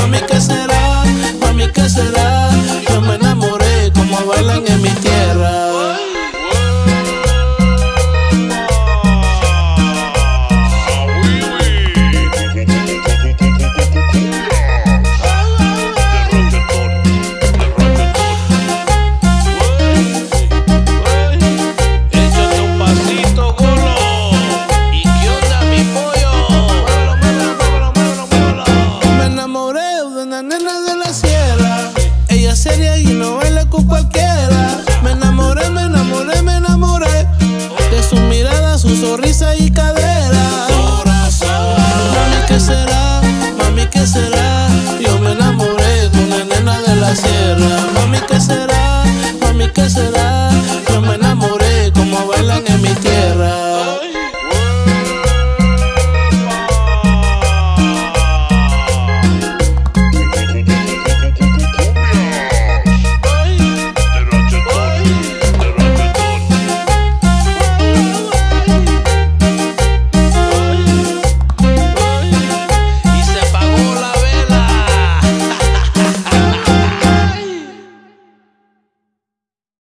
Mami, ¿qué será? Mami, ¿qué será? Yo me enamoré como bailan en mi tierra. Nena de la sierra, ella es seria y no baila con cualquiera.